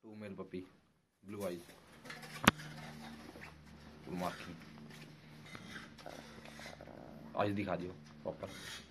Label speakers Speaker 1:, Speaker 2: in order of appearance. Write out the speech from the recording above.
Speaker 1: To male puppy, blue eyes, full marking. आज दिखा दियो प्रॉपर।